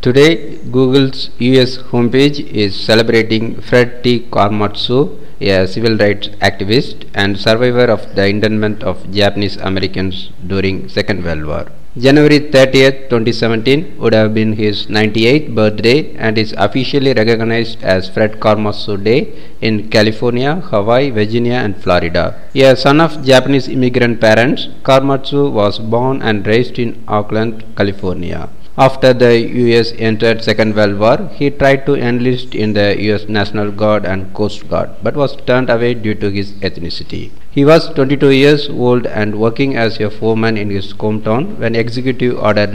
Today, Google's US homepage is celebrating Fred T. Korematsu, a civil rights activist and survivor of the internment of Japanese Americans during Second World War. January 30th, 2017 would have been his 98th birthday and is officially recognized as Fred Korematsu Day in California, Hawaii, Virginia and Florida. A son of Japanese immigrant parents, Korematsu was born and raised in Oakland, California. After the US entered Second World War, he tried to enlist in the US National Guard and Coast Guard, but was turned away due to his ethnicity. He was 22 years old and working as a foreman in his hometown when Executive Order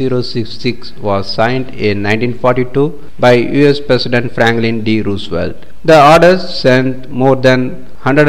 9066 was signed in 1942 by US President Franklin D. Roosevelt. The order sent more than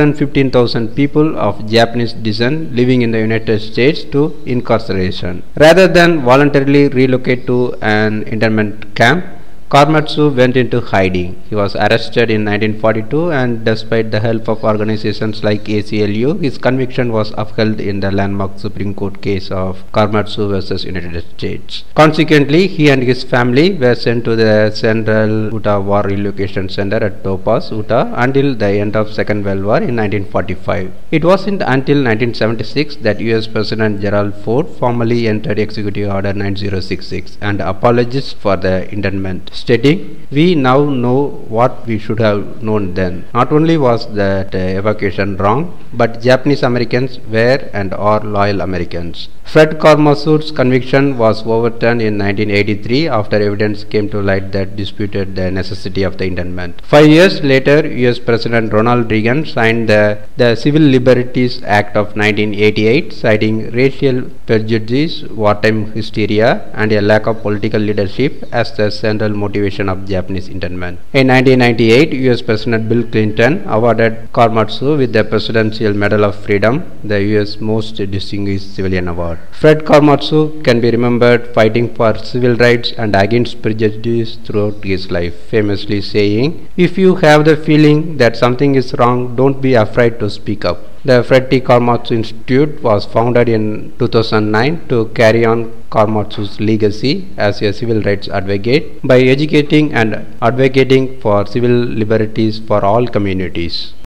115,000 people of Japanese descent living in the United States to incarceration. Rather than voluntarily relocate to an internment camp, Korematsu went into hiding. He was arrested in 1942 and despite the help of organizations like ACLU, his conviction was upheld in the landmark Supreme Court case of Korematsu versus United States. Consequently, he and his family were sent to the Central Utah War Relocation Center at Topaz, Utah until the end of Second World War in 1945. It wasn't until 1976 that US President Gerald Ford formally entered Executive Order 9066 and apologized for the internment, stating, "We now know what we should have known then. Not only was that evacuation wrong, but Japanese Americans were and are loyal Americans." Fred Korematsu's conviction was overturned in 1983 after evidence came to light that disputed the necessity of the internment. 5 years later, US President Ronald Reagan signed the Civil Liberties Act of 1988, citing racial prejudice, wartime hysteria, and a lack of political leadership as the central motivation of Japanese internment. In 1998, US President Bill Clinton awarded Korematsu with the Presidential Medal of Freedom, the US most distinguished civilian award. Fred Korematsu can be remembered fighting for civil rights and against prejudice throughout his life, famously saying, "If you have the feeling that something is wrong, don't be afraid to speak up." The Fred T. Korematsu Institute was founded in 2009 to carry on Korematsu's legacy as a civil rights advocate by educating and advocating for civil liberties for all communities.